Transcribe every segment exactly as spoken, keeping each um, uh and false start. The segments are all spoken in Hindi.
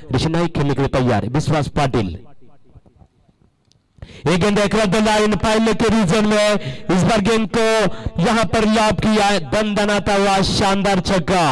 ऋषि नाइक खेलने के लिए तैयार। विश्वास पाटिल एक गेंद एक्रोस द लाइन पहले के रीजन में, इस बार गेंद को यहां पर लॉब किया है, दन दनाता हुआ शानदार छक्का।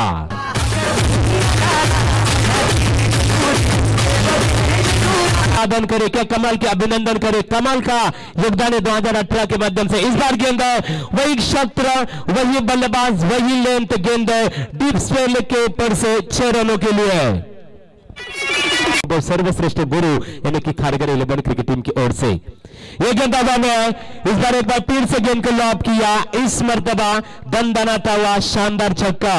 अभिनंदन करे, क्या कमाल के अभिनंदन करे, कमाल का योगदान है दो हजार अठारह के माध्यम से। इस बार गेंद वही क्षेत्र, वही बल्लेबाज, वही लेंथ, गेंद डीप स्क्वायर के ऊपर से छह रनों के लिए सर्वश्रेष्ठ गुरु यानी कि खारगर इलेवन क्रिकेट टीम की ओर से ये गेंद हवा में, इस बार एक बार फिर से गेंद को लॉब किया, इस मर्तबा दन दनाता हुआ शानदार छक्का।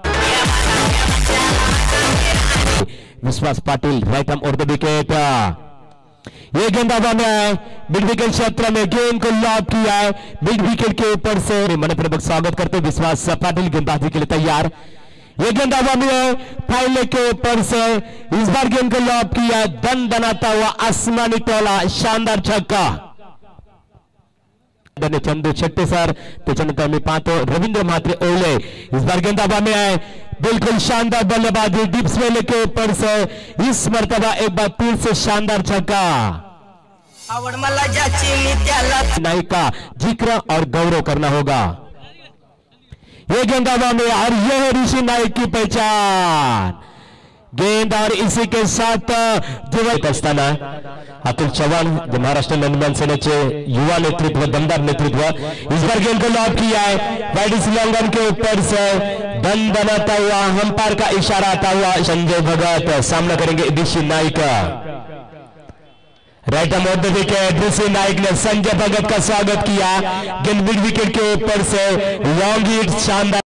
Vishwas Patil right arm over the wicket. ये गेंद हवा में मिड विकेट क्षेत्र में गेंद को लॉब किया है, मिड विकेट के ऊपर से मनपूर्वक स्वागत करते विश्वास पाटिल गेंदबाजी के लिए तैयार। ये गेंद हवा में फाइले के ऊपर से, इस बार गेंद को लॉब किया, दन दनाता हुआ आसमानी टोला, शानदार छक्का। चंदू छट्टे सर त्याच्यानंतर मी पाहतो रवींद्र म्हात्रे ओले, इस बार गेंद हवा में है, बिल्कुल शानदार बल्लेबाजी डीप स्वेले के ऊपर से, इस मर्तबा एक बार फिर से शानदार छक्का। नाइक का जिक्र और गौरव करना होगा। ये गेंद हवा में और यह है ऋषि नाइक की पहचान। गेंद और इसी के साथ असताना अतुल चव्हाण महाराष्ट्र नंदन सेनेचे युवा नेतृत्व, दमदार नेतृत्व, इस बार गेंद को लॉब किया है, वाइड उल्लंघन के ऊपर से दन दनाता हुआ, अंपायर का इशारा आता हुआ संजय भगत सामना करेंगे Rishi Naik. Right arm off the wicket, Rishi Naik ने संजय भगत का स्वागत किया, गेंद मिड विकेट के ऊपर से लॉन्ग हिट शानदार।